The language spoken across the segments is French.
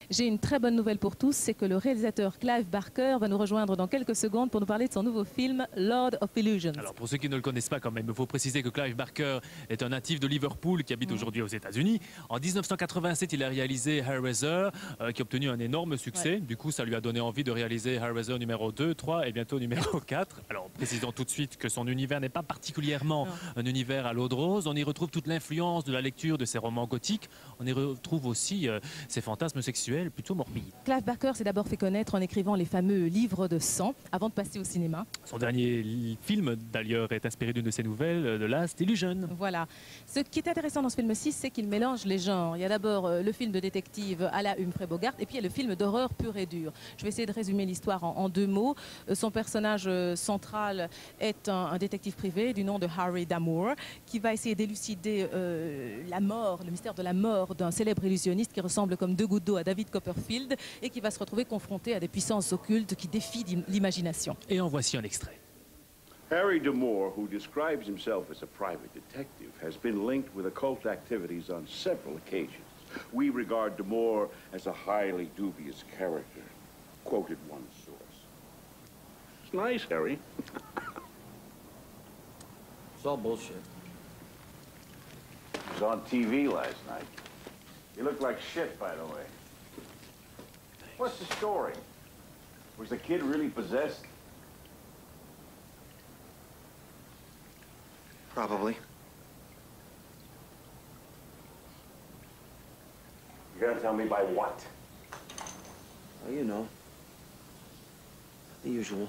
J'ai une très bonne nouvelle pour tous, c'est que le réalisateur Clive Barker va nous rejoindre dans quelques secondes pour nous parler de son nouveau film Lord of Illusions. Alors pour ceux qui ne le connaissent pas quand même, il faut préciser que Clive Barker est un natif de Liverpool qui habite aujourd'hui aux États-Unis. En 1987, il a réalisé Hellraiser qui a obtenu un énorme succès. Du coup, ça lui a donné envie de réaliser Hellraiser numéro 2, 3 et bientôt numéro 4. Alors précisons tout de suite que son univers n'est pas particulièrement un univers à l'eau de rose. On y retrouve toute l'influence de la lecture de ses romans gothiques. On y retrouve aussi ses fantasmes sexuels plutôt morbides. Clive Barker s'est d'abord fait connaître en écrivant les fameux livres de sang avant de passer au cinéma. Son dernier film d'ailleurs est inspiré d'une de ses nouvelles, de Last Illusion. Voilà. Ce qui est intéressant dans ce film-ci, c'est qu'il mélange les genres. Il y a d'abord le film de détective à la Humphrey Bogart et puis il y a le film d'horreur pur et dur. Je vais essayer de résumer l'histoire en deux mots. Son personnage central est un détective privé du nom de Harry Damour qui va essayer d'élucider la mort, le mystère de la mort d'un célèbre illusionniste qui ressemble comme deux gouttes d'eau à David Copperfield et qui va se retrouver confronté à des puissances occultes qui défient l'imagination. Et en voici un extrait. Harry Damour, who describes himself as a private detective, has been linked with occult activities on several occasions. We regard Damour as a highly dubious character, quoted one source. It's nice, Harry. It's all bullshit. He was on TV last night. He looked like shit, by the way. What's the story? Was the kid really possessed? Probably. You're gonna tell me by what? Well, you know. The usual.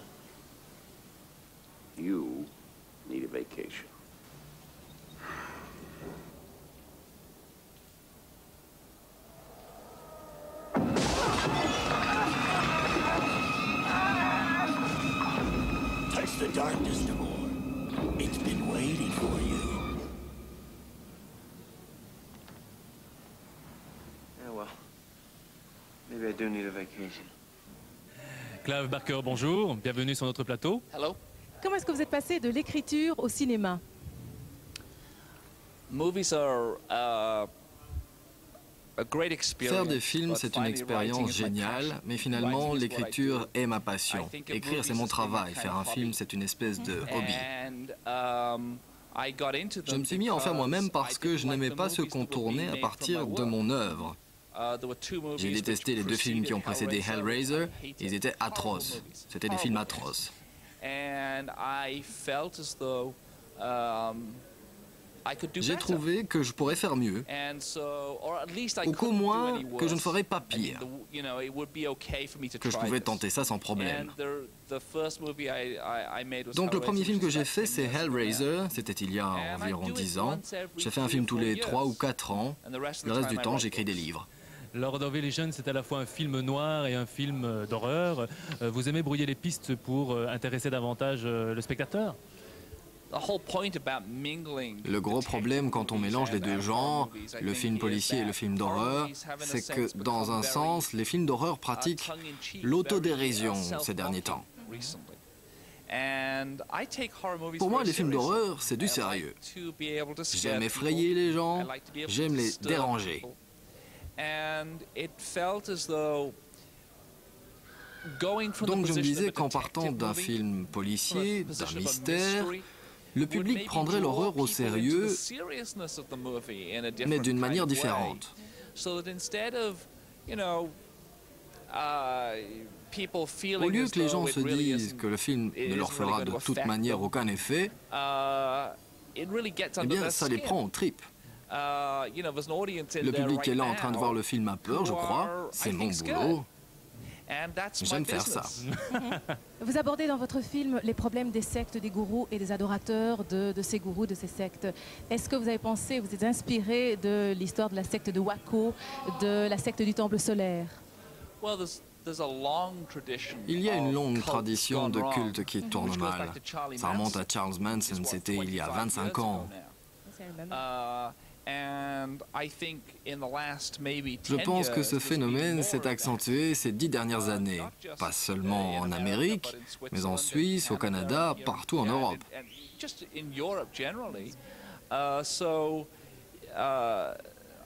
You need a vacation. Touch the darkness, Damour. It's been waiting for you. Yeah, well. Maybe I do need a vacation. Clive Barker, bonjour. Bienvenue sur notre plateau. Hello. Comment est-ce que vous êtes passé de l'écriture au cinéma? Movies are a great experience. Faire des films, c'est une expérience géniale, mais finalement, l'écriture est ma passion. Écrire, c'est mon travail. Faire un film, c'est une espèce de hobby. Je me suis mis à en faire moi-même parce que je n'aimais pas ce qu'on tournait à partir de mon œuvre. J'ai détesté les deux films qui ont précédé Hellraiser. Ils étaient atroces. C'était des films atroces. J'ai trouvé que je pourrais faire mieux, ou qu'au moins que je ne ferais pas pire, que je pouvais tenter ça sans problème. Donc le premier film que j'ai fait, c'est Hellraiser, c'était il y a environ 10 ans. J'ai fait un film tous les 3 ou 4 ans, le reste du temps j'écris des livres. Lord of Illusions, c'est à la fois un film noir et un film d'horreur. Vous aimez brouiller les pistes pour intéresser davantage le spectateur? Le gros problème quand on mélange les deux genres, le film policier et le film d'horreur, c'est que, dans un sens, les films d'horreur pratiquent l'autodérision ces derniers temps. Pour moi, les films d'horreur, c'est du sérieux. J'aime effrayer les gens, j'aime les déranger. Donc je me disais qu'en partant d'un film policier, d'un mystère, le public prendrait l'horreur au sérieux, mais d'une manière différente. Au lieu que les gens se disent que le film ne leur fera de toute manière aucun effet, eh bien ça les prend aux tripes. Le public est là en train de voir le film à peur, je crois. C'est mon boulot. J'aime faire ça. Vous abordez dans votre film les problèmes des sectes, des gourous et des adorateurs de ces gourous, de ces sectes. Est-ce que vous avez pensé, vous êtes inspiré de l'histoire de la secte de Waco, de la secte du Temple solaire? Il y a une longue tradition de culte qui tourne mal. Ça remonte à Charles Manson, c'était il y a 25 ans. Je pense que ce phénomène s'est accentué ces 10 dernières années, pas seulement en Amérique, mais en Suisse, au Canada, partout en Europe.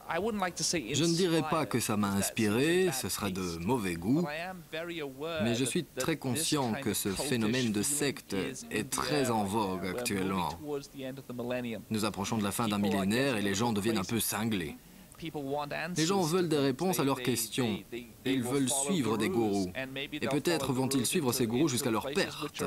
Je ne dirais pas que ça m'a inspiré, ce serait de mauvais goût, mais je suis très conscient que ce phénomène de secte est très en vogue actuellement. Nous approchons de la fin d'un millénaire et les gens deviennent un peu cinglés. Les gens veulent des réponses à leurs questions. Ils veulent suivre des gourous. Et peut-être vont-ils suivre ces gourous jusqu'à leur perte.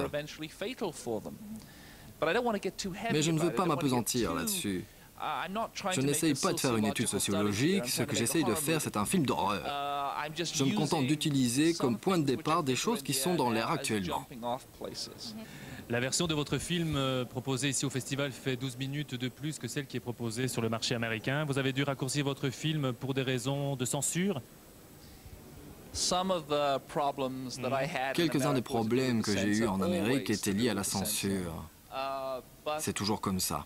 Mais je ne veux pas m'appesantir là-dessus. Je n'essaye pas de faire une étude sociologique, ce que j'essaye de faire, c'est un film d'horreur. Je me contente d'utiliser comme point de départ des choses qui sont dans l'air actuellement. La version de votre film proposée ici au festival fait 12 minutes de plus que celle qui est proposée sur le marché américain. Vous avez dû raccourcir votre film pour des raisons de censure? Quelques-uns des problèmes que j'ai eus en Amérique étaient liés à la censure. C'est toujours comme ça.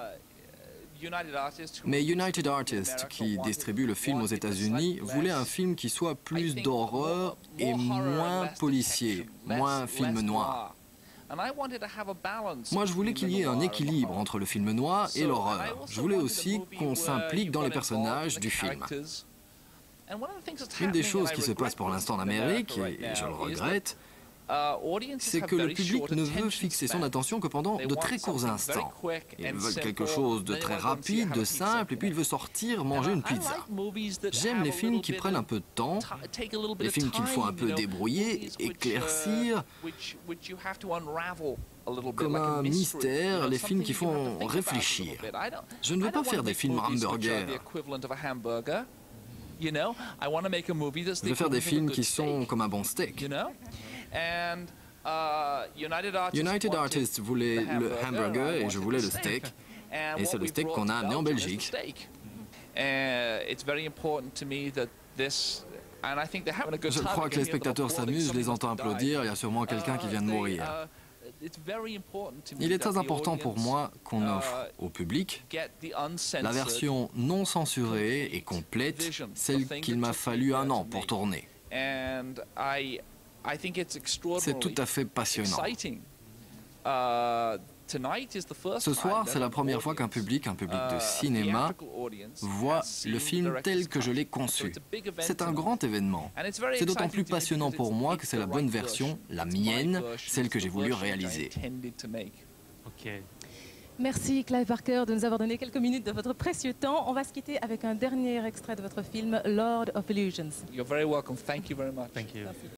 Mais United Artists, qui distribue le film aux États-Unis, voulait un film qui soit plus d'horreur et moins policier, moins film noir. Moi, je voulais qu'il y ait un équilibre entre le film noir et l'horreur. Je voulais aussi qu'on s'implique dans les personnages du film. Une des choses qui se passe pour l'instant en Amérique, et je le regrette, c'est que le public ne veut fixer son attention que pendant de très courts instants. Ils veulent quelque chose de très rapide, de simple, et puis ils veulent sortir manger une pizza. J'aime les films qui prennent un peu de temps, les films qu'il faut un peu débrouiller, éclaircir, comme un mystère, les films qui font réfléchir. Je ne veux pas faire des films hamburgers. Je veux faire des films qui sont comme un bon steak. United Artists voulait le hamburger et je voulais le steak. Et c'est le steak qu'on a amené en Belgique. Je crois que les spectateurs s'amusent, je les entends applaudir, il y a sûrement quelqu'un qui vient de mourir. Il est très important pour moi qu'on offre au public la version non censurée et complète, celle qu'il m'a fallu 1 an pour tourner. C'est tout à fait passionnant. Ce soir, c'est la première fois qu'un public de cinéma, voit le film tel que je l'ai conçu. C'est un grand événement. C'est d'autant plus passionnant pour moi que c'est la bonne version, la mienne, celle que j'ai voulu réaliser. Merci Clive Barker de nous avoir donné quelques minutes de votre précieux temps. On va se quitter avec un dernier extrait de votre film Lord of Illusions. You're very welcome. Thank you very much. Thank you.